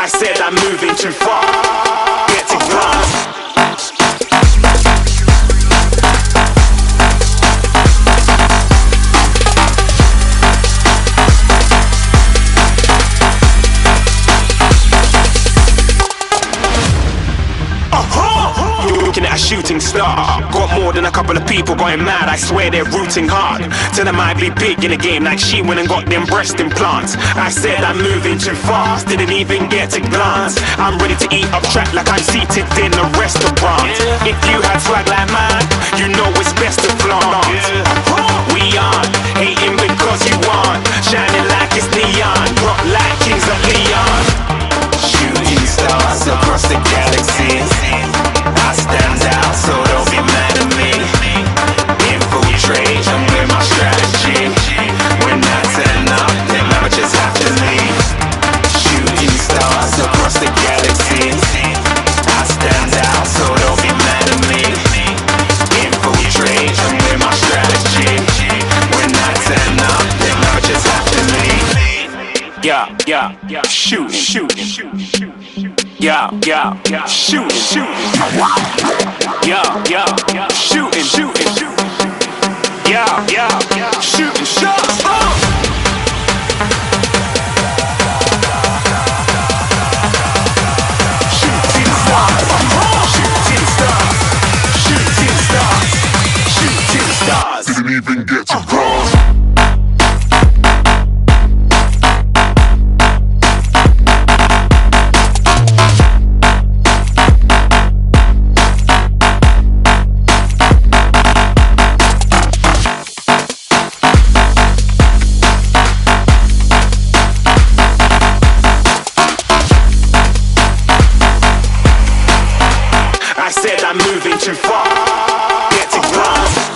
I said I'm moving too far. Get to glass. Looking at a shooting star. Got more than a couple of people going mad, I swear they're rooting hard. Tell them I'd be big in the game like she went and got them breast implants. I said I'm moving too fast, didn't even get to glance. I'm ready to eat up track like I'm seated in a restaurant. If you had swag like mine, you know it's best to flaunt. We aren't hating because you aren't shining like it's neon, rock like kings of Leon. Shooting stars across the galaxy, I stand out, so don't be mad at me. Infiltrate, I'm with my strategy. When I turn up, then I just have to leave. Shooting stars across the galaxy, I stand out, so don't be mad at me. Infiltrate, I'm with my strategy. When I turn up, then I just have to leave. Yeah, shooting. Yeah, shooting. Yeah, shooting. Yeah, shooting shots. Shooting stars. Didn't even get to cross. I said I'm moving too far. Get to glass.